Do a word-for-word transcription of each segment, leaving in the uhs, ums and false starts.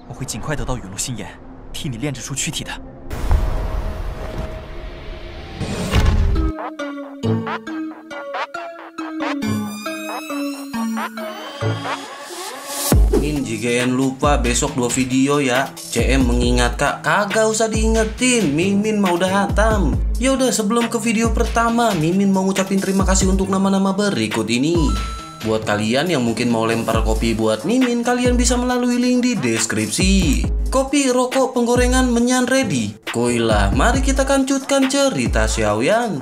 我会尽快得到陨落心炎，替你炼制出躯体的。 Min, jika en lupa besok dua video ya. C M mengingat kak, kagak usah diingetin. Mimin mau udah hatam. Ya udah, sebelum ke video pertama, Mimin mau ngucapin terima kasih untuk nama-nama berikut ini. Buat kalian yang mungkin mau lempar kopi buat Mimin, kalian bisa melalui link di deskripsi. Kopi, rokok, penggorengan, menyan ready. Koilah, mari kita kancutkan cerita Xiaoyan.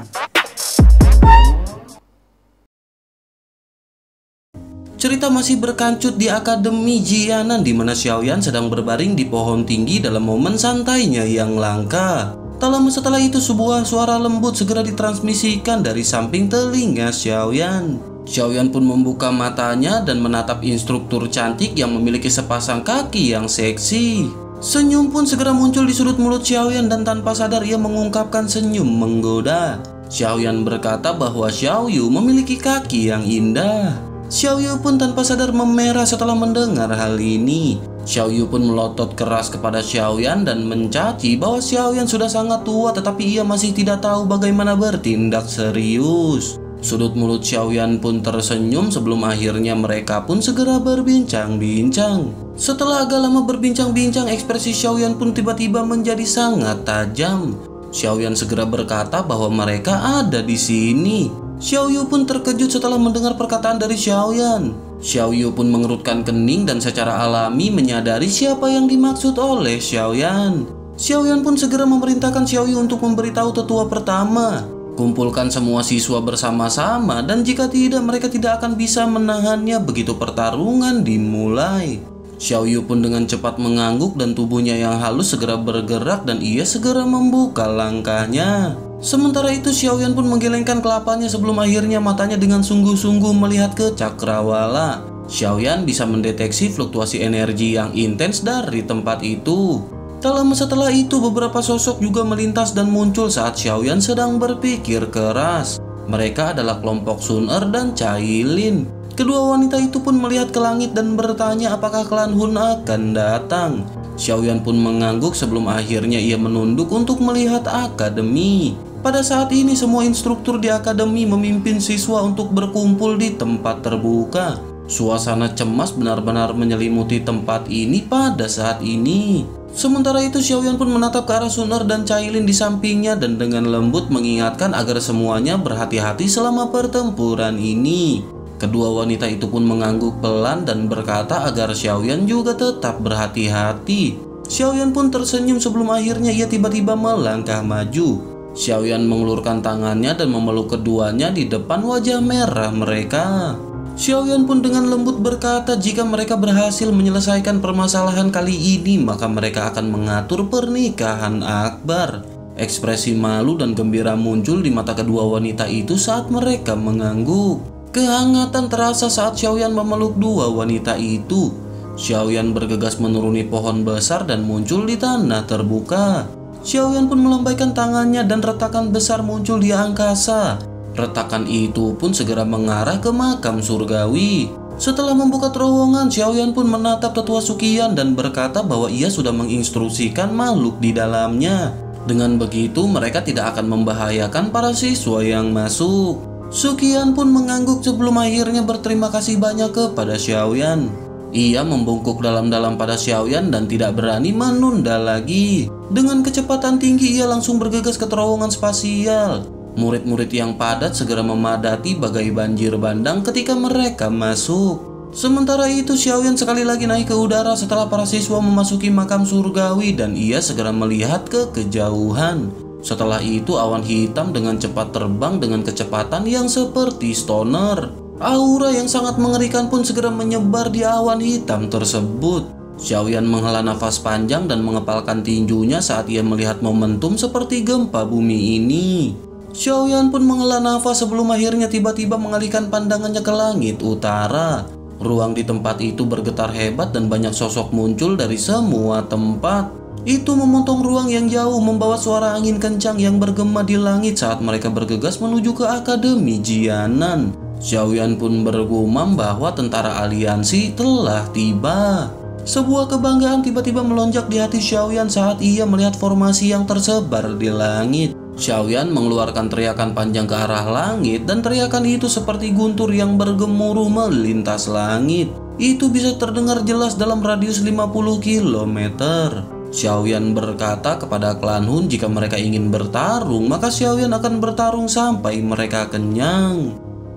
Cerita masih berkancut di Akademi Jianan, di mana Xiaoyan sedang berbaring di pohon tinggi dalam momen santainya yang langka. Tak lama setelah itu, sebuah suara lembut segera ditransmisikan dari samping telinga Xiaoyan. Xiaoyan pun membuka matanya dan menatap instruktur cantik yang memiliki sepasang kaki yang seksi. Senyum pun segera muncul di sudut mulut Xiaoyan dan tanpa sadar ia mengungkapkan senyum menggoda. Xiaoyan berkata bahwa Xiaoyu memiliki kaki yang indah. Xiaoyu pun tanpa sadar memerah setelah mendengar hal ini. Xiaoyu pun melotot keras kepada Xiaoyan dan mencaci bahwa Xiaoyan sudah sangat tua tetapi ia masih tidak tahu bagaimana bertindak serius. Sudut mulut Xiaoyan pun tersenyum sebelum akhirnya mereka pun segera berbincang-bincang. Setelah agak lama berbincang-bincang, ekspresi Xiaoyan pun tiba-tiba menjadi sangat tajam. Xiaoyan segera berkata bahwa mereka ada di sini. Xiaoyu pun terkejut setelah mendengar perkataan dari Xiaoyan. Xiaoyu pun mengerutkan kening dan secara alami menyadari siapa yang dimaksud oleh Xiaoyan. Xiaoyan pun segera memerintahkan Xiaoyu untuk memberitahu tetua pertama. Kumpulkan semua siswa bersama-sama dan jika tidak mereka tidak akan bisa menahannya begitu pertarungan dimulai. Xiaoyu pun dengan cepat mengangguk dan tubuhnya yang halus segera bergerak dan ia segera membuka langkahnya. Sementara itu Xiaoyan pun menggelengkan kelapanya sebelum akhirnya matanya dengan sungguh-sungguh melihat ke cakrawala. Xiaoyan bisa mendeteksi fluktuasi energi yang intens dari tempat itu. Tak lama setelah itu beberapa sosok juga melintas dan muncul saat Xiaoyan sedang berpikir keras. Mereka adalah kelompok Sun Er dan Cailin. Kedua wanita itu pun melihat ke langit dan bertanya apakah klan Hun akan datang. Xiaoyan pun mengangguk sebelum akhirnya ia menunduk untuk melihat akademi. Pada saat ini semua instruktur di akademi memimpin siswa untuk berkumpul di tempat terbuka. Suasana cemas benar-benar menyelimuti tempat ini pada saat ini. Sementara itu Xiaoyan pun menatap ke arah Sun Er dan Cailin di sampingnya dan dengan lembut mengingatkan agar semuanya berhati-hati selama pertempuran ini. Kedua wanita itu pun mengangguk pelan dan berkata agar Xiaoyan juga tetap berhati-hati. Xiaoyan pun tersenyum sebelum akhirnya ia tiba-tiba melangkah maju. Xiaoyan mengulurkan tangannya dan memeluk keduanya di depan wajah merah mereka. Xiaoyan pun dengan lembut berkata jika mereka berhasil menyelesaikan permasalahan kali ini maka mereka akan mengatur pernikahan akbar. Ekspresi malu dan gembira muncul di mata kedua wanita itu saat mereka mengangguk. Kehangatan terasa saat Xiaoyan memeluk dua wanita itu. Xiaoyan bergegas menuruni pohon besar dan muncul di tanah terbuka. Xiaoyan pun melambaikan tangannya dan retakan besar muncul di angkasa. Retakan itu pun segera mengarah ke makam surgawi. Setelah membuka terowongan, Xiaoyan pun menatap tetua Suqian dan berkata bahwa ia sudah menginstruksikan makhluk di dalamnya. Dengan begitu mereka tidak akan membahayakan para siswa yang masuk. Suqian pun mengangguk sebelum akhirnya berterima kasih banyak kepada Xiaoyan. Ia membungkuk dalam-dalam pada Xiaoyan dan tidak berani menunda lagi. Dengan kecepatan tinggi ia langsung bergegas ke terowongan spasial. Murid-murid yang padat segera memadati bagai banjir bandang ketika mereka masuk. Sementara itu Xiaoyan sekali lagi naik ke udara setelah para siswa memasuki makam surgawi dan ia segera melihat ke kejauhan. Setelah itu awan hitam dengan cepat terbang dengan kecepatan yang seperti stoner. Aura yang sangat mengerikan pun segera menyebar di awan hitam tersebut. Xiaoyan menghela nafas panjang dan mengepalkan tinjunya saat ia melihat momentum seperti gempa bumi ini. Xiaoyan pun menghela nafas sebelum akhirnya tiba-tiba mengalihkan pandangannya ke langit utara. Ruang di tempat itu bergetar hebat dan banyak sosok muncul dari semua tempat. Itu memotong ruang yang jauh membawa suara angin kencang yang bergema di langit saat mereka bergegas menuju ke Akademi Jianan. Xiaoyan pun bergumam bahwa tentara aliansi telah tiba. Sebuah kebanggaan tiba-tiba melonjak di hati Xiaoyan saat ia melihat formasi yang tersebar di langit. Xiaoyan mengeluarkan teriakan panjang ke arah langit dan teriakan itu seperti guntur yang bergemuruh melintas langit. Itu bisa terdengar jelas dalam radius lima puluh kilometer. Xiaoyan berkata kepada klan Hun jika mereka ingin bertarung, maka Xiaoyan akan bertarung sampai mereka kenyang.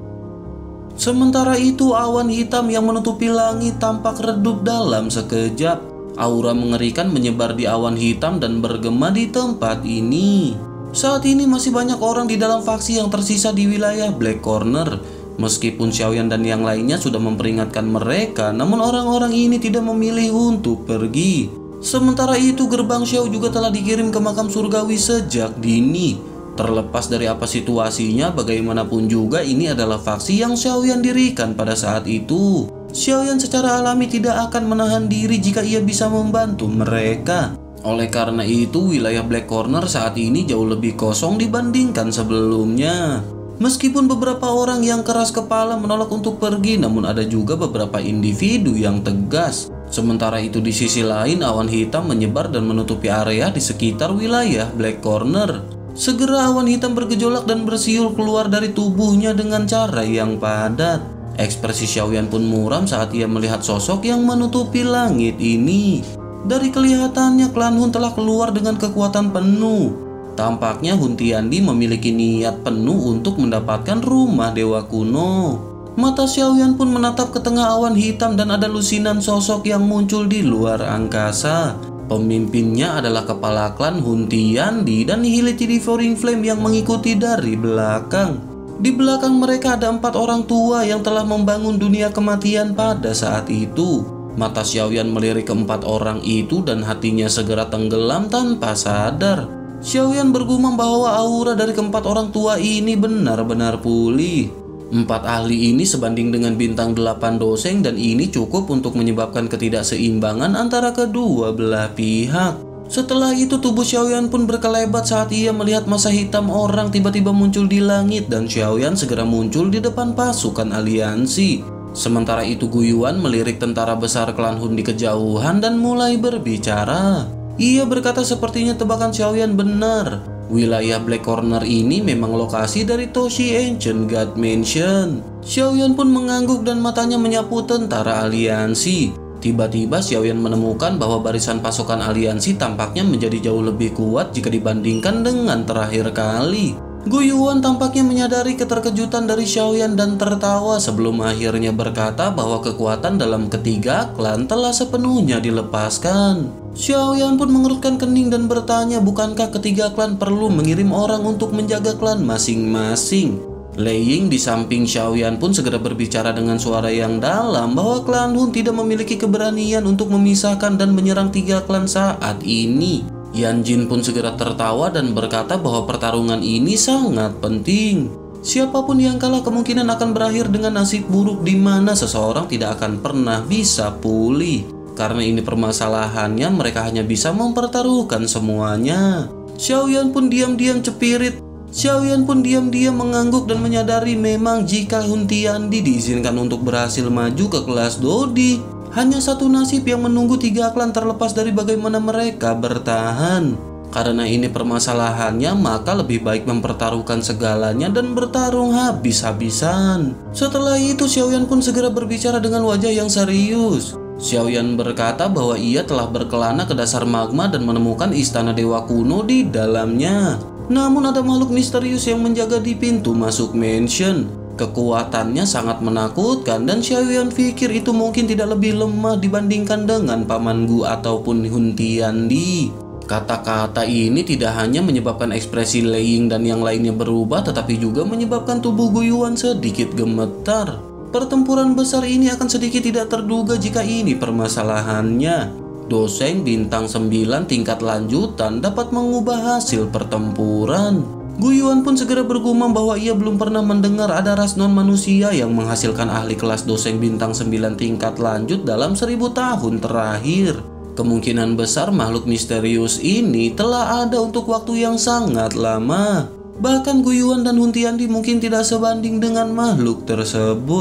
Sementara itu awan hitam yang menutupi langit tampak redup dalam sekejap. Aura mengerikan menyebar di awan hitam dan bergema di tempat ini. Saat ini masih banyak orang di dalam faksi yang tersisa di wilayah Black Corner. Meskipun Xiaoyan dan yang lainnya sudah memperingatkan mereka, namun orang-orang ini tidak memilih untuk pergi. Sementara itu gerbang Xiao juga telah dikirim ke makam surgawi sejak dini. Terlepas dari apa situasinya, bagaimanapun juga ini adalah faksi yang Xiaoyan dirikan pada saat itu. Xiaoyan secara alami tidak akan menahan diri jika ia bisa membantu mereka. Oleh karena itu, wilayah Black Corner saat ini jauh lebih kosong dibandingkan sebelumnya. Meskipun beberapa orang yang keras kepala menolak untuk pergi, namun ada juga beberapa individu yang tegas. Sementara itu di sisi lain, awan hitam menyebar dan menutupi area di sekitar wilayah Black Corner. Segera awan hitam bergejolak dan bersiul keluar dari tubuhnya dengan cara yang padat. Ekspresi Xiaoyan pun muram saat ia melihat sosok yang menutupi langit ini. Dari kelihatannya klan Hun telah keluar dengan kekuatan penuh. Tampaknya Hun Tiandi memiliki niat penuh untuk mendapatkan rumah dewa kuno. Mata Xiaoyan pun menatap ke tengah awan hitam dan ada lusinan sosok yang muncul di luar angkasa. Pemimpinnya adalah kepala klan Hun Tiandi dan Nihility Devouring Flame yang mengikuti dari belakang. Di belakang mereka ada empat orang tua yang telah membangun dunia kematian pada saat itu. Mata Xiaoyan melirik keempat orang itu dan hatinya segera tenggelam tanpa sadar. Xiaoyan bergumam bahwa aura dari keempat orang tua ini benar-benar pulih. Empat ahli ini sebanding dengan bintang delapan doseng dan ini cukup untuk menyebabkan ketidakseimbangan antara kedua belah pihak. Setelah itu tubuh Xiaoyan pun berkelebat saat ia melihat masa hitam orang tiba-tiba muncul di langit dan Xiaoyan segera muncul di depan pasukan aliansi. Sementara itu Guiyuan melirik tentara besar klan Hun di kejauhan dan mulai berbicara. Ia berkata sepertinya tebakan Xiaoyan benar. Wilayah Black Corner ini memang lokasi dari Toshi Ancient God Mansion. Xiaoyan pun mengangguk dan matanya menyapu tentara aliansi. Tiba-tiba Xiaoyan menemukan bahwa barisan pasukan aliansi tampaknya menjadi jauh lebih kuat jika dibandingkan dengan terakhir kali. Guiyuan tampaknya menyadari keterkejutan dari Xiaoyan dan tertawa sebelum akhirnya berkata bahwa kekuatan dalam ketiga klan telah sepenuhnya dilepaskan. Xiaoyan pun mengerutkan kening dan bertanya, bukankah ketiga klan perlu mengirim orang untuk menjaga klan masing-masing? Lei Ying di samping Xiaoyan pun segera berbicara dengan suara yang dalam bahwa klan Hun tidak memiliki keberanian untuk memisahkan dan menyerang tiga klan saat ini. Yan Jin pun segera tertawa dan berkata bahwa pertarungan ini sangat penting. Siapapun yang kalah kemungkinan akan berakhir dengan nasib buruk di mana seseorang tidak akan pernah bisa pulih. Karena ini permasalahannya, mereka hanya bisa mempertaruhkan semuanya. Xiaoyan pun diam-diam cepirit. Xiaoyan pun diam-diam mengangguk dan menyadari memang jika Hun Tiandi diizinkan untuk berhasil maju ke kelas Dodi, hanya satu nasib yang menunggu tiga klan terlepas dari bagaimana mereka bertahan. Karena ini permasalahannya, maka lebih baik mempertaruhkan segalanya dan bertarung habis-habisan. Setelah itu Xiaoyan pun segera berbicara dengan wajah yang serius. Xiaoyan berkata bahwa ia telah berkelana ke dasar magma dan menemukan istana dewa kuno di dalamnya. Namun ada makhluk misterius yang menjaga di pintu masuk mansion. Kekuatannya sangat menakutkan dan Xiaoyan pikir itu mungkin tidak lebih lemah dibandingkan dengan Paman Gu ataupun Hun Tiandi. Kata-kata ini tidak hanya menyebabkan ekspresi Lei Ying dan yang lainnya berubah, tetapi juga menyebabkan tubuh Guiyuan sedikit gemetar. Pertempuran besar ini akan sedikit tidak terduga jika ini permasalahannya. Doseng bintang sembilan tingkat lanjutan dapat mengubah hasil pertempuran. Guiyuan pun segera bergumam bahwa ia belum pernah mendengar ada ras non-manusia yang menghasilkan ahli kelas Doseng bintang sembilan tingkat lanjut dalam seribu tahun terakhir. Kemungkinan besar makhluk misterius ini telah ada untuk waktu yang sangat lama. Bahkan Guiyuan dan Hun Tiandi mungkin tidak sebanding dengan makhluk tersebut.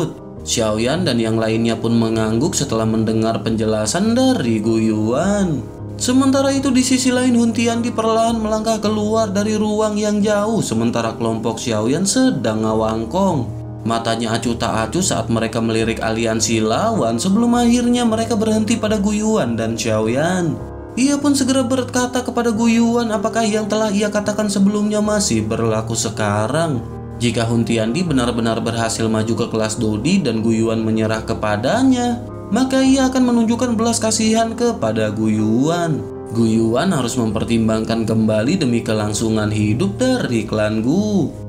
Xiaoyan dan yang lainnya pun mengangguk setelah mendengar penjelasan dari Gu Yuan. Sementara itu di sisi lain Hun Tiandi perlahan melangkah keluar dari ruang yang jauh sementara kelompok Xiaoyan sedang ngawangkong. Matanya acuh tak acuh saat mereka melirik aliansi lawan sebelum akhirnya mereka berhenti pada Gu Yuan dan Xiaoyan. Ia pun segera berkata kepada Gu Yuan apakah yang telah ia katakan sebelumnya masih berlaku sekarang. Jika Hun Tiandi benar-benar berhasil maju ke kelas Dodi dan Gu Yuan menyerah kepadanya, maka ia akan menunjukkan belas kasihan kepada Gu Yuan. Gu Yuan harus mempertimbangkan kembali demi kelangsungan hidup dari klan Gu.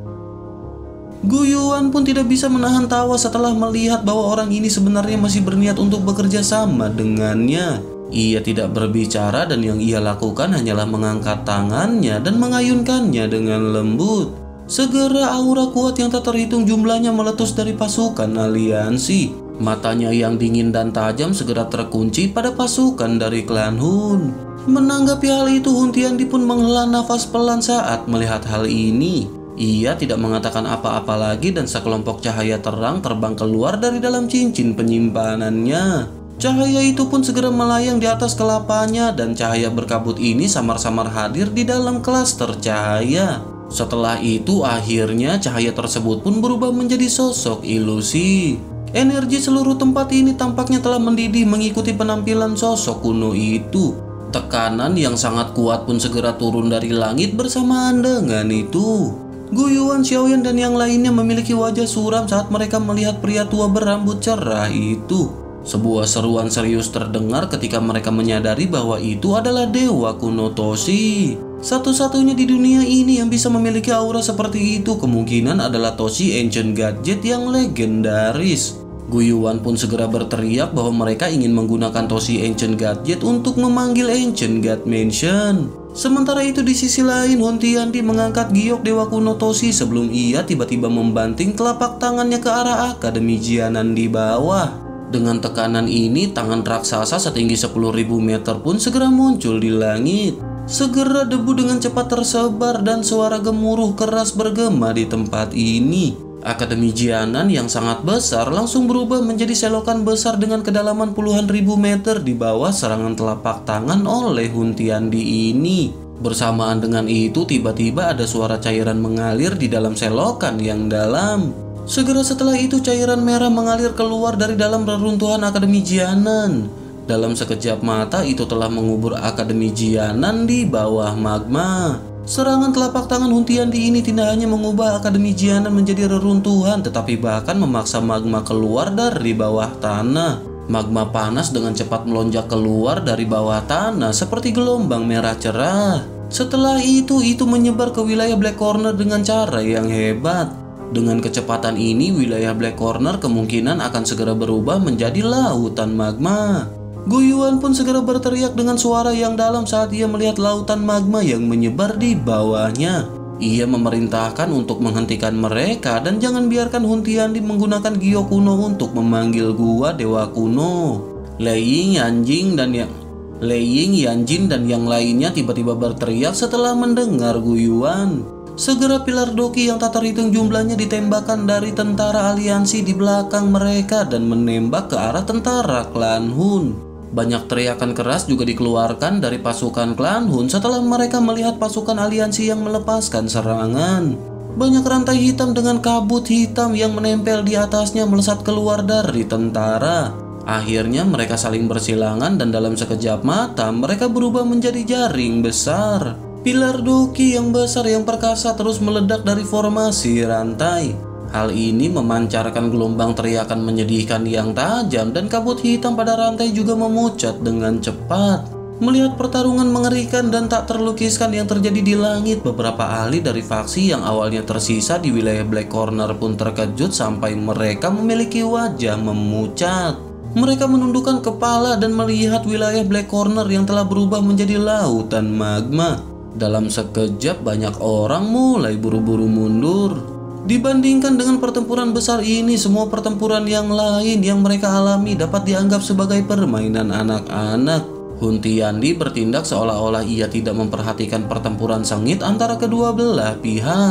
Gu Yuan pun tidak bisa menahan tawa setelah melihat bahwa orang ini sebenarnya masih berniat untuk bekerja sama dengannya. Ia tidak berbicara dan yang ia lakukan hanyalah mengangkat tangannya dan mengayunkannya dengan lembut. Segera aura kuat yang tak terhitung jumlahnya meletus dari pasukan aliansi. Matanya yang dingin dan tajam segera terkunci pada pasukan dari klan Hun. Menanggapi hal itu, Hun Tiandi pun menghela nafas pelan saat melihat hal ini. Ia tidak mengatakan apa-apa lagi dan sekelompok cahaya terang terbang keluar dari dalam cincin penyimpanannya. Cahaya itu pun segera melayang di atas kelapanya dan cahaya berkabut ini samar-samar hadir di dalam klaster cahaya. Setelah itu akhirnya cahaya tersebut pun berubah menjadi sosok ilusi. Energi seluruh tempat ini tampaknya telah mendidih mengikuti penampilan sosok kuno itu. Tekanan yang sangat kuat pun segera turun dari langit bersamaan dengan itu. Gu Yuan, Xiaoyan dan yang lainnya memiliki wajah suram saat mereka melihat pria tua berambut cerah itu. Sebuah seruan serius terdengar ketika mereka menyadari bahwa itu adalah dewa kuno Toshi. Satu-satunya di dunia ini yang bisa memiliki aura seperti itu kemungkinan adalah Toshi Ancient Gadget yang legendaris. Gu Yuan pun segera berteriak bahwa mereka ingin menggunakan Toshi Ancient Gadget untuk memanggil Ancient God Mansion. Sementara itu di sisi lain Hun Tiandi mengangkat giok dewa kuno Toshi sebelum ia tiba-tiba membanting telapak tangannya ke arah Akademi Jianan di bawah. Dengan tekanan ini tangan raksasa setinggi sepuluh ribu meter pun segera muncul di langit. Segera debu dengan cepat tersebar dan suara gemuruh keras bergema di tempat ini. Akademi Jianan yang sangat besar langsung berubah menjadi selokan besar dengan kedalaman puluhan ribu meter di bawah serangan telapak tangan oleh Hun Tiandi ini. Bersamaan dengan itu tiba-tiba ada suara cairan mengalir di dalam selokan yang dalam. Segera setelah itu cairan merah mengalir keluar dari dalam reruntuhan Akademi Jianan. Dalam sekejap mata itu telah mengubur Akademi Jianan di bawah magma. Serangan telapak tangan Hun Tiandi ini tidak hanya mengubah Akademi Jianan menjadi reruntuhan, tetapi bahkan memaksa magma keluar dari bawah tanah. Magma panas dengan cepat melonjak keluar dari bawah tanah seperti gelombang merah cerah. Setelah itu, itu menyebar ke wilayah Black Corner dengan cara yang hebat. Dengan kecepatan ini, wilayah Black Corner kemungkinan akan segera berubah menjadi lautan magma. Gu Yuan pun segera berteriak dengan suara yang dalam saat ia melihat lautan magma yang menyebar di bawahnya. Ia memerintahkan untuk menghentikan mereka dan jangan biarkan Hun Tiandi menggunakan giok kuno untuk memanggil gua dewa kuno. Lei Ying, Yanjing dan yang Lei Ying, Yanjin dan yang lainnya tiba-tiba berteriak setelah mendengar Gu Yuan. Segera pilar doki yang tak terhitung jumlahnya ditembakkan dari tentara aliansi di belakang mereka dan menembak ke arah tentara klan Hun. Banyak teriakan keras juga dikeluarkan dari pasukan klan Hun setelah mereka melihat pasukan aliansi yang melepaskan serangan. Banyak rantai hitam dengan kabut hitam yang menempel di atasnya melesat keluar dari tentara. Akhirnya mereka saling bersilangan dan dalam sekejap mata mereka berubah menjadi jaring besar. Pilar doki yang besar yang perkasa terus meledak dari formasi rantai. Hal ini memancarkan gelombang teriakan menyedihkan yang tajam dan kabut hitam pada rantai juga memucat dengan cepat. Melihat pertarungan mengerikan dan tak terlukiskan yang terjadi di langit, beberapa ahli dari faksi yang awalnya tersisa di wilayah Black Corner pun terkejut sampai mereka memiliki wajah memucat. Mereka menundukkan kepala dan melihat wilayah Black Corner yang telah berubah menjadi lautan magma. Dalam sekejap banyak orang mulai buru-buru mundur. Dibandingkan dengan pertempuran besar ini, semua pertempuran yang lain yang mereka alami dapat dianggap sebagai permainan anak-anak. Hun Tiandi bertindak seolah-olah ia tidak memperhatikan pertempuran sengit antara kedua belah pihak.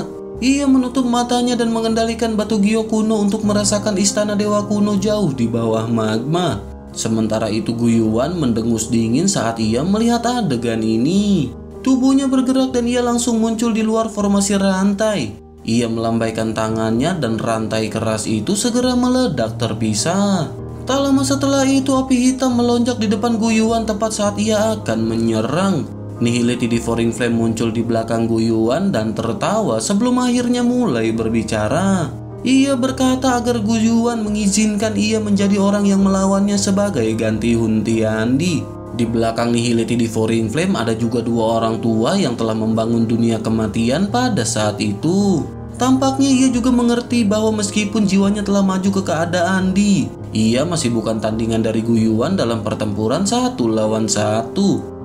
Ia menutup matanya dan mengendalikan batu gio kuno untuk merasakan istana dewa kuno jauh di bawah magma. Sementara itu Guyuan mendengus dingin saat ia melihat adegan ini. Tubuhnya bergerak dan ia langsung muncul di luar formasi rantai. Ia melambaikan tangannya dan rantai keras itu segera meledak terpisah. Tak lama setelah itu api hitam melonjak di depan Guyuan tepat saat ia akan menyerang. Nihility Devouring Flame muncul di belakang Guyuan dan tertawa sebelum akhirnya mulai berbicara. Ia berkata agar Guyuan mengizinkan ia menjadi orang yang melawannya sebagai ganti Hun Tiandi. Di belakang Nihility Devouring Flame ada juga dua orang tua yang telah membangun dunia kematian pada saat itu. Tampaknya ia juga mengerti bahwa meskipun jiwanya telah maju ke keadaan di, ia masih bukan tandingan dari Guyuan dalam pertempuran satu lawan satu.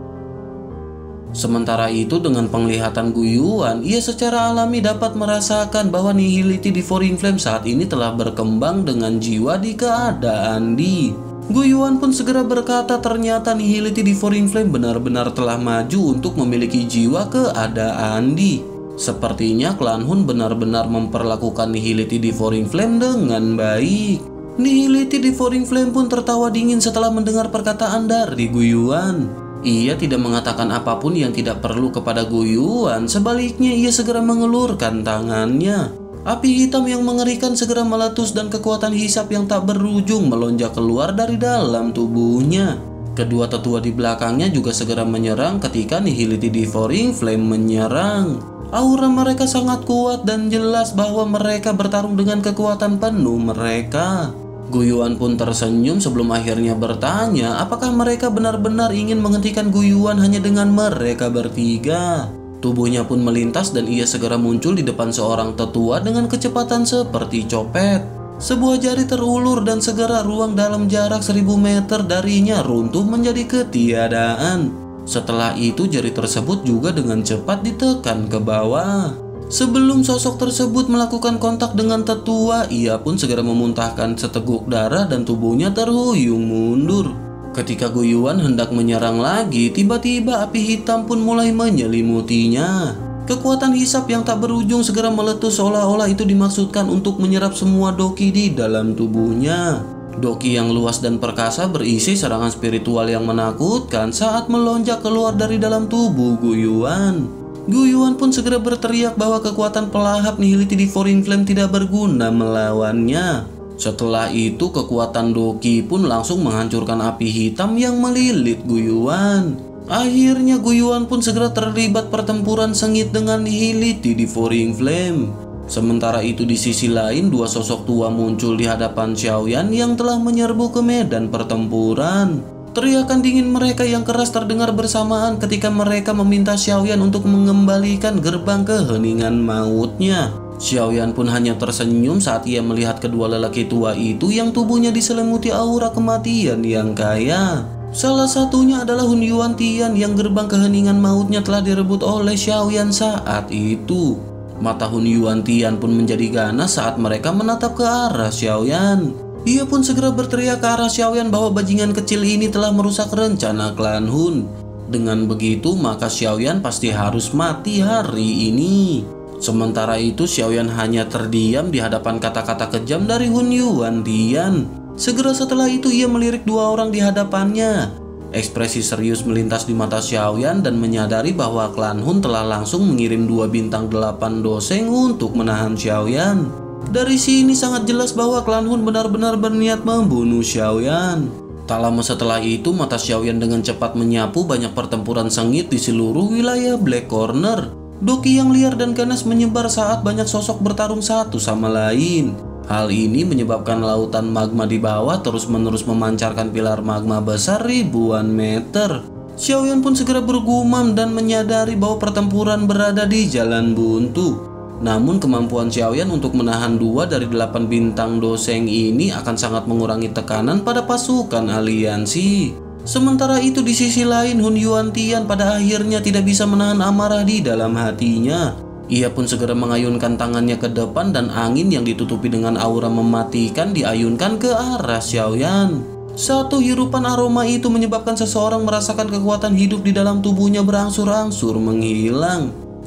Sementara itu dengan penglihatan Guyuan, ia secara alami dapat merasakan bahwa Nihility Devouring Flame saat ini telah berkembang dengan jiwa di keadaan di. Guyuan pun segera berkata ternyata Nihility Devouring Flame benar-benar telah maju untuk memiliki jiwa keadaan di. Sepertinya klan Hun benar-benar memperlakukan Nihility Devouring Flame dengan baik. Nihility Devouring Flame pun tertawa dingin setelah mendengar perkataan dari Guyuan. Ia tidak mengatakan apapun yang tidak perlu kepada Guyuan, sebaliknya ia segera mengelurkan tangannya. Api hitam yang mengerikan segera meletus dan kekuatan hisap yang tak berujung melonjak keluar dari dalam tubuhnya. Kedua tetua di belakangnya juga segera menyerang ketika Nihility Devouring Flame menyerang. Aura mereka sangat kuat dan jelas bahwa mereka bertarung dengan kekuatan penuh mereka. Guyuan pun tersenyum sebelum akhirnya bertanya apakah mereka benar-benar ingin menghentikan Guyuan hanya dengan mereka bertiga. Tubuhnya pun melintas dan ia segera muncul di depan seorang tetua dengan kecepatan seperti copet. Sebuah jari terulur dan segera ruang dalam jarak seribu meter darinya runtuh menjadi ketiadaan. Setelah itu jari tersebut juga dengan cepat ditekan ke bawah. Sebelum sosok tersebut melakukan kontak dengan tetua, ia pun segera memuntahkan seteguk darah dan tubuhnya terhuyung mundur. Ketika Guyuan hendak menyerang lagi, tiba-tiba api hitam pun mulai menyelimutinya. Kekuatan hisap yang tak berujung segera meletus seolah-olah itu dimaksudkan untuk menyerap semua doki di dalam tubuhnya. Doki yang luas dan perkasa berisi serangan spiritual yang menakutkan saat melonjak keluar dari dalam tubuh Guyuan. Guyuan pun segera berteriak bahwa kekuatan pelahap Nihility Devouring Flame tidak berguna melawannya. Setelah itu kekuatan Doki pun langsung menghancurkan api hitam yang melilit Guyuan. Akhirnya Guyuan pun segera terlibat pertempuran sengit dengan Nihility Devouring Flame. Sementara itu di sisi lain dua sosok tua muncul di hadapan Xiaoyan yang telah menyerbu ke medan pertempuran. Teriakan dingin mereka yang keras terdengar bersamaan ketika mereka meminta Xiaoyan untuk mengembalikan gerbang keheningan mautnya. Xiaoyan pun hanya tersenyum saat ia melihat kedua lelaki tua itu yang tubuhnya diselimuti aura kematian yang kaya. Salah satunya adalah Hun Yuantian yang gerbang keheningan mautnya telah direbut oleh Xiaoyan saat itu. Mata Hun Yuantian pun menjadi ganas saat mereka menatap ke arah Xiaoyan. Ia pun segera berteriak ke arah Xiaoyan bahwa bajingan kecil ini telah merusak rencana klan Hun. Dengan begitu maka Xiaoyan pasti harus mati hari ini. Sementara itu Xiaoyan hanya terdiam di hadapan kata-kata kejam dari Hun Yuantian. Segera setelah itu ia melirik dua orang di hadapannya. Ekspresi serius melintas di mata Xiaoyan dan menyadari bahwa klan Hun telah langsung mengirim dua bintang delapan doseng untuk menahan Xiaoyan. Dari sini sangat jelas bahwa klan Hun benar-benar berniat membunuh Xiaoyan. Tak lama setelah itu mata Xiaoyan dengan cepat menyapu banyak pertempuran sengit di seluruh wilayah Black Corner. Doki yang liar dan ganas menyebar saat banyak sosok bertarung satu sama lain. Hal ini menyebabkan lautan magma di bawah terus-menerus memancarkan pilar magma besar ribuan meter. Xiaoyan pun segera bergumam dan menyadari bahwa pertempuran berada di jalan buntu. Namun kemampuan Xiaoyan untuk menahan dua dari delapan bintang doseng ini akan sangat mengurangi tekanan pada pasukan aliansi. Sementara itu di sisi lain Hun Yuantian pada akhirnya tidak bisa menahan amarah di dalam hatinya. Ia pun segera mengayunkan tangannya ke depan dan angin yang ditutupi dengan aura mematikan diayunkan ke arah Xiaoyan. Satu hirupan aroma itu menyebabkan seseorang merasakan kekuatan hidup di dalam tubuhnya berangsur-angsur menghilang.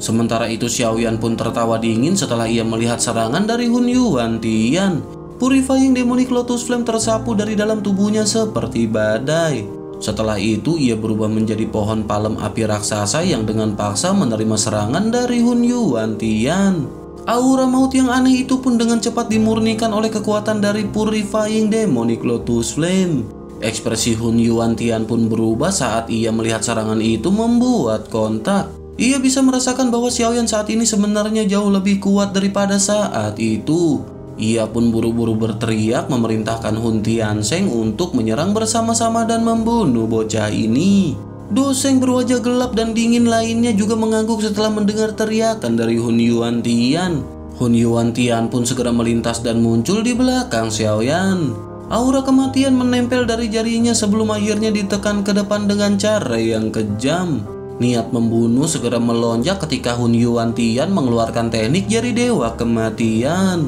Sementara itu Xiaoyan pun tertawa dingin setelah ia melihat serangan dari Hun Yuan Tian. Purifying Demonic Lotus Flame tersapu dari dalam tubuhnya seperti badai. Setelah itu ia berubah menjadi pohon palem api raksasa yang dengan paksa menerima serangan dari Hun Yuan Tian. Aura maut yang aneh itu pun dengan cepat dimurnikan oleh kekuatan dari Purifying Demonic Lotus Flame. Ekspresi Hun Yuan Tian pun berubah saat ia melihat serangan itu membuat kontak. Ia bisa merasakan bahwa Xiaoyan saat ini sebenarnya jauh lebih kuat daripada saat itu. Ia pun buru-buru berteriak memerintahkan Hun Tiansheng untuk menyerang bersama-sama dan membunuh bocah ini. Doseng berwajah gelap dan dingin lainnya juga mengangguk setelah mendengar teriakan dari Hun Yuan Tian. Hun Yuan Tian pun segera melintas dan muncul di belakang Xiaoyan. Aura kematian menempel dari jarinya sebelum akhirnya ditekan ke depan dengan cara yang kejam. Niat membunuh segera melonjak ketika Hun Yuan Tian mengeluarkan teknik jari dewa kematian.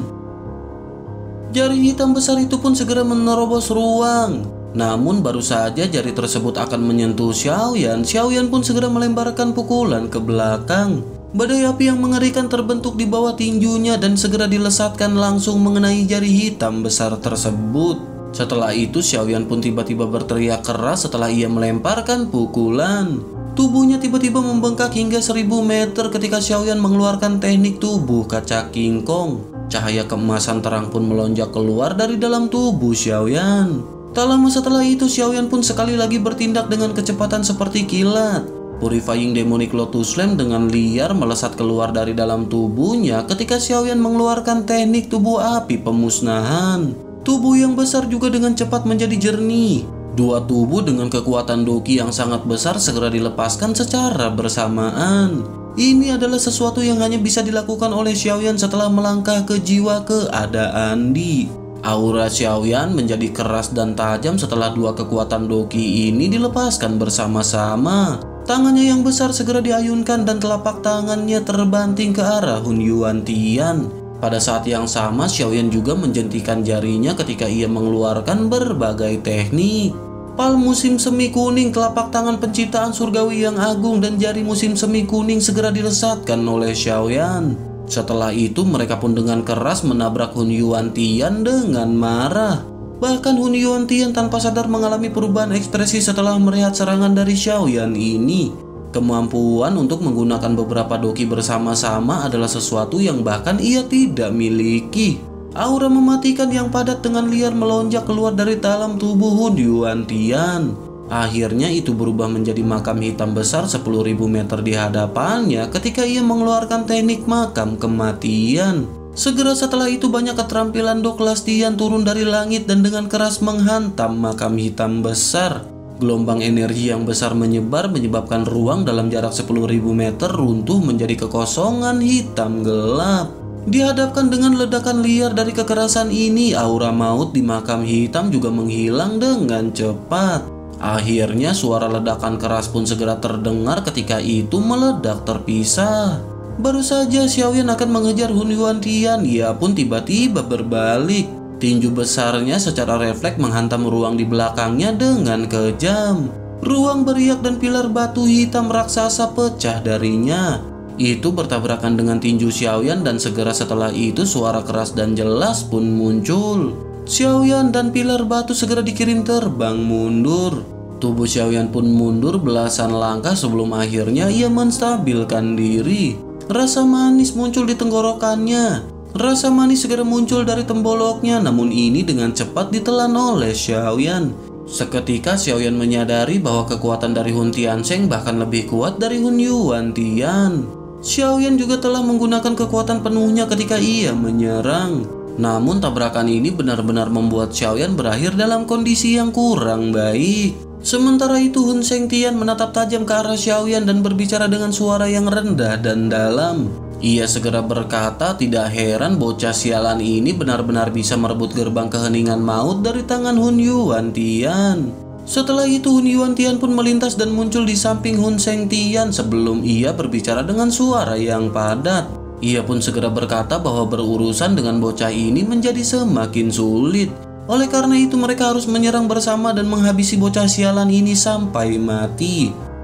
Jari hitam besar itu pun segera menerobos ruang. Namun baru saja jari tersebut akan menyentuh Xiaoyan, Xiaoyan pun segera melemparkan pukulan ke belakang. Badai api yang mengerikan terbentuk di bawah tinjunya dan segera dilesatkan langsung mengenai jari hitam besar tersebut. Setelah itu Xiaoyan pun tiba-tiba berteriak keras setelah ia melemparkan pukulan. Tubuhnya tiba-tiba membengkak hingga seribu meter ketika Xiaoyan mengeluarkan teknik tubuh kaca King Kong. Cahaya keemasan terang pun melonjak keluar dari dalam tubuh Xiaoyan. Tak lama setelah itu Xiaoyan pun sekali lagi bertindak dengan kecepatan seperti kilat. Purifying Demonic Lotus Flame dengan liar melesat keluar dari dalam tubuhnya ketika Xiaoyan mengeluarkan teknik tubuh api pemusnahan. Tubuh yang besar juga dengan cepat menjadi jernih. Dua tubuh dengan kekuatan doki yang sangat besar segera dilepaskan secara bersamaan. Ini adalah sesuatu yang hanya bisa dilakukan oleh Xiaoyan setelah melangkah ke jiwa keadaan di. Aura Xiaoyan menjadi keras dan tajam setelah dua kekuatan doki ini dilepaskan bersama-sama. Tangannya yang besar segera diayunkan dan telapak tangannya terbanting ke arah Hun Yuan Tian. Pada saat yang sama Xiaoyan juga menjentikan jarinya ketika ia mengeluarkan berbagai teknik. Pal musim semi kuning, telapak tangan penciptaan surgawi yang agung, dan jari musim semi kuning segera dilesatkan oleh Xiaoyan. Setelah itu mereka pun dengan keras menabrak Hun Yuan Tian dengan marah. Bahkan Hun Yuan Tian tanpa sadar mengalami perubahan ekspresi setelah melihat serangan dari Xiaoyan ini. Kemampuan untuk menggunakan beberapa doki bersama-sama adalah sesuatu yang bahkan ia tidak miliki. Aura mematikan yang padat dengan liar melonjak keluar dari dalam tubuh Hun Yuan Tian. Akhirnya itu berubah menjadi makam hitam besar sepuluh ribu meter di hadapannya ketika ia mengeluarkan teknik makam kematian. Segera setelah itu banyak keterampilan Doklas Tian turun dari langit dan dengan keras menghantam makam hitam besar. Gelombang energi yang besar menyebar menyebabkan ruang dalam jarak sepuluh ribu meter runtuh menjadi kekosongan hitam gelap. Dihadapkan dengan ledakan liar dari kekerasan ini, aura maut di makam hitam juga menghilang dengan cepat. Akhirnya suara ledakan keras pun segera terdengar ketika itu meledak terpisah. Baru saja Xiaoyan akan mengejar Hun Yuan Tian, ia pun tiba-tiba berbalik. Tinju besarnya secara refleks menghantam ruang di belakangnya dengan kejam. Ruang beriak dan pilar batu hitam raksasa pecah darinya. Itu bertabrakan dengan tinju Xiaoyan dan segera setelah itu suara keras dan jelas pun muncul. Xiaoyan dan pilar batu segera dikirim terbang mundur. Tubuh Xiaoyan pun mundur belasan langkah sebelum akhirnya ia menstabilkan diri. Rasa manis muncul di tenggorokannya. Rasa manis segera muncul dari temboloknya, namun ini dengan cepat ditelan oleh Xiaoyan. Seketika Xiaoyan menyadari bahwa kekuatan dari Hun Tiansheng bahkan lebih kuat dari Hun Yuan Tian. Xiaoyan juga telah menggunakan kekuatan penuhnya ketika ia menyerang. Namun tabrakan ini benar-benar membuat Xiaoyan berakhir dalam kondisi yang kurang baik. Sementara itu Hun Shengtian menatap tajam ke arah Xiaoyan dan berbicara dengan suara yang rendah dan dalam. Ia segera berkata tidak heran bocah sialan ini benar-benar bisa merebut gerbang keheningan maut dari tangan Hun Yuan Tian. Setelah itu Hun Yuan Tian pun melintas dan muncul di samping Hun Shengtian sebelum ia berbicara dengan suara yang padat. Ia pun segera berkata bahwa berurusan dengan bocah ini menjadi semakin sulit. Oleh karena itu mereka harus menyerang bersama dan menghabisi bocah sialan ini sampai mati.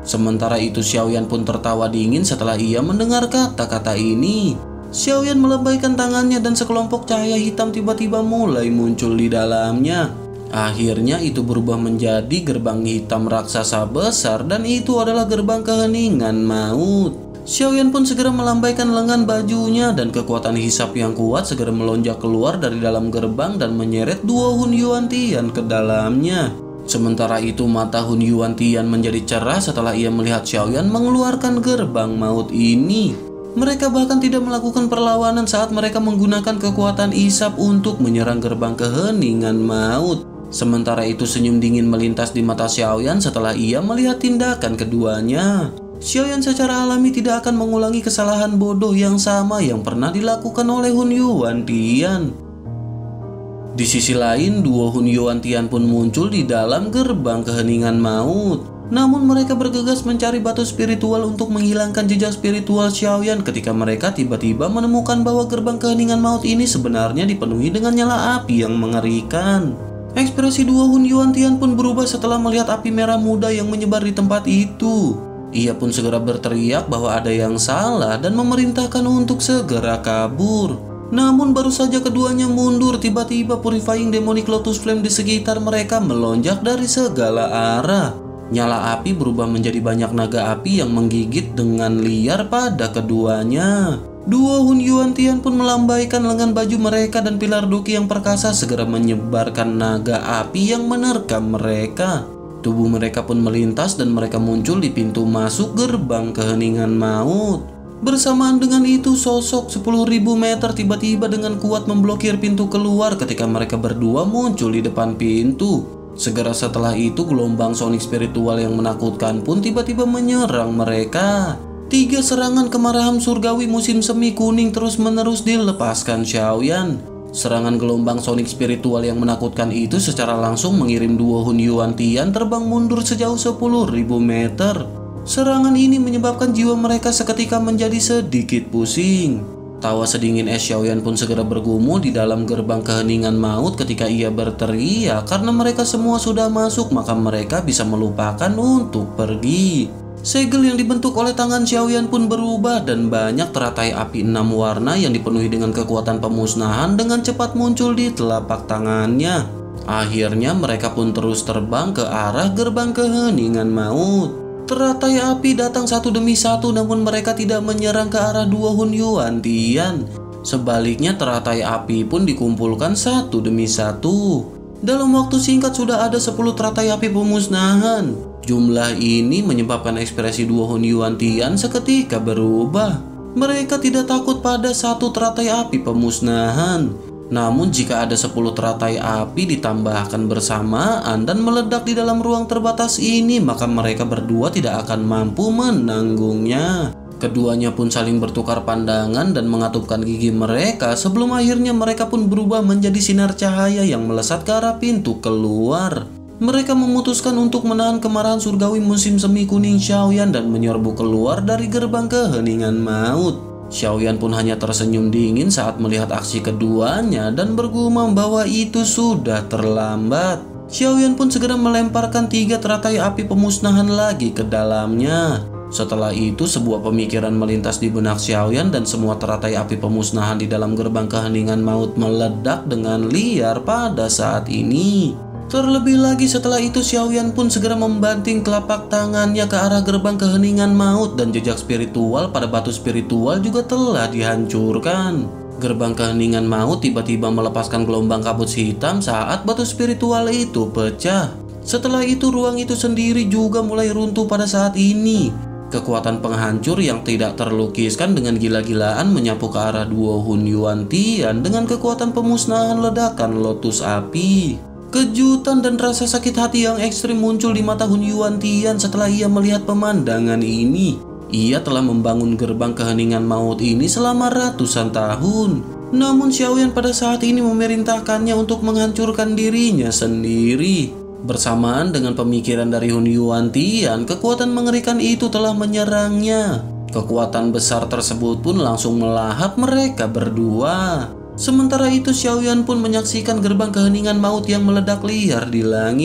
Sementara itu Xiaoyan pun tertawa dingin setelah ia mendengar kata-kata ini. Xiaoyan melambaikan tangannya dan sekelompok cahaya hitam tiba-tiba mulai muncul di dalamnya. Akhirnya itu berubah menjadi gerbang hitam raksasa besar dan itu adalah gerbang keheningan maut. Xiaoyan pun segera melambaikan lengan bajunya dan kekuatan hisap yang kuat segera melonjak keluar dari dalam gerbang dan menyeret dua Hun Yuan Tian ke dalamnya. Sementara itu mata Hun Yuan Tian menjadi cerah setelah ia melihat Xiaoyan mengeluarkan gerbang maut ini. Mereka bahkan tidak melakukan perlawanan saat mereka menggunakan kekuatan isap untuk menyerang gerbang keheningan maut. Sementara itu senyum dingin melintas di mata Xiaoyan setelah ia melihat tindakan keduanya. Xiaoyan secara alami tidak akan mengulangi kesalahan bodoh yang sama yang pernah dilakukan oleh Hun Yuan Tian. Di sisi lain, dua Hun Yuan Tian pun muncul di dalam gerbang keheningan maut. Namun mereka bergegas mencari batu spiritual untuk menghilangkan jejak spiritual Xiaoyan ketika mereka tiba-tiba menemukan bahwa gerbang keheningan maut ini sebenarnya dipenuhi dengan nyala api yang mengerikan. Ekspresi dua Hun Yuan Tian pun berubah setelah melihat api merah muda yang menyebar di tempat itu. Ia pun segera berteriak bahwa ada yang salah dan memerintahkan untuk segera kabur. Namun baru saja keduanya mundur, tiba-tiba Purifying Demonic Lotus Flame di sekitar mereka melonjak dari segala arah. Nyala api berubah menjadi banyak naga api yang menggigit dengan liar pada keduanya. Dua Hun Yuan Tian pun melambaikan lengan baju mereka dan pilar doki yang perkasa segera menyebarkan naga api yang menerkam mereka. Tubuh mereka pun melintas dan mereka muncul di pintu masuk gerbang keheningan maut. Bersamaan dengan itu sosok sepuluh ribu meter tiba-tiba dengan kuat memblokir pintu keluar ketika mereka berdua muncul di depan pintu. Segera setelah itu gelombang sonik spiritual yang menakutkan pun tiba-tiba menyerang mereka. Tiga serangan kemarahan surgawi musim semi kuning terus-menerus dilepaskan Xiaoyan. Serangan gelombang sonik spiritual yang menakutkan itu secara langsung mengirim dua Hun Yuan Tian terbang mundur sejauh sepuluh ribu meter. Serangan ini menyebabkan jiwa mereka seketika menjadi sedikit pusing. Tawa sedingin es Xiaoyan pun segera bergumul di dalam gerbang keheningan maut ketika ia berteriak karena mereka semua sudah masuk maka mereka bisa melupakan untuk pergi. Segel yang dibentuk oleh tangan Xiaoyan pun berubah dan banyak teratai api enam warna yang dipenuhi dengan kekuatan pemusnahan dengan cepat muncul di telapak tangannya. Akhirnya mereka pun terus terbang ke arah gerbang keheningan maut. Teratai api datang satu demi satu namun mereka tidak menyerang ke arah dua Hun Yuan Tian. Sebaliknya teratai api pun dikumpulkan satu demi satu. Dalam waktu singkat sudah ada sepuluh teratai api pemusnahan. Jumlah ini menyebabkan ekspresi dua Hun Yuan Tian seketika berubah. Mereka tidak takut pada satu teratai api pemusnahan. Namun jika ada sepuluh teratai api ditambahkan bersamaan dan meledak di dalam ruang terbatas ini, maka mereka berdua tidak akan mampu menanggungnya. Keduanya pun saling bertukar pandangan dan mengatupkan gigi mereka sebelum akhirnya mereka pun berubah menjadi sinar cahaya yang melesat ke arah pintu keluar. Mereka memutuskan untuk menahan kemarahan surgawi musim semi kuning Xiaoyan dan menyerbu keluar dari gerbang keheningan maut. Xiaoyan pun hanya tersenyum dingin saat melihat aksi keduanya dan bergumam bahwa itu sudah terlambat. Xiaoyan pun segera melemparkan tiga teratai api pemusnahan lagi ke dalamnya. Setelah itu sebuah pemikiran melintas di benak Xiaoyan dan semua teratai api pemusnahan di dalam gerbang keheningan maut meledak dengan liar pada saat ini. Terlebih lagi setelah itu Xiaoyan pun segera membanting telapak tangannya ke arah gerbang keheningan maut dan jejak spiritual pada batu spiritual juga telah dihancurkan. Gerbang keheningan maut tiba-tiba melepaskan gelombang kabut hitam saat batu spiritual itu pecah. Setelah itu ruang itu sendiri juga mulai runtuh pada saat ini. Kekuatan penghancur yang tidak terlukiskan dengan gila-gilaan menyapu ke arah dua Hun Yuan Tian dengan kekuatan pemusnahan ledakan lotus api. Kejutan dan rasa sakit hati yang ekstrim muncul di mata Hun Yuan Tian setelah ia melihat pemandangan ini. Ia telah membangun gerbang keheningan maut ini selama ratusan tahun. Namun Xiaoyan pada saat ini memerintahkannya untuk menghancurkan dirinya sendiri. Bersamaan dengan pemikiran dari Hun Yuan Tian, kekuatan mengerikan itu telah menyerangnya. Kekuatan besar tersebut pun langsung melahap mereka berdua. Sementara itu Xiaoyan pun menyaksikan gerbang keheningan maut yang meledak liar di langit.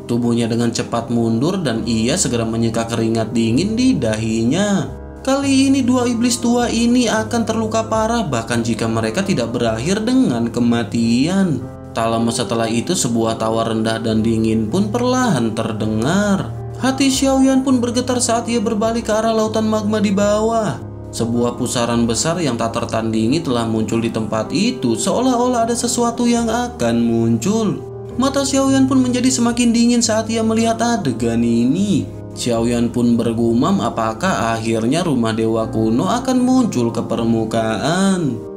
Tubuhnya dengan cepat mundur dan ia segera menyeka keringat dingin di dahinya. Kali ini dua iblis tua ini akan terluka parah bahkan jika mereka tidak berakhir dengan kematian. Tak lama setelah itu sebuah tawa rendah dan dingin pun perlahan terdengar. Hati Xiaoyan pun bergetar saat ia berbalik ke arah lautan magma di bawah. Sebuah pusaran besar yang tak tertandingi telah muncul di tempat itu, seolah-olah ada sesuatu yang akan muncul. Mata Xiaoyan pun menjadi semakin dingin saat ia melihat adegan ini. Xiaoyan pun bergumam apakah akhirnya rumah dewa kuno akan muncul ke permukaan.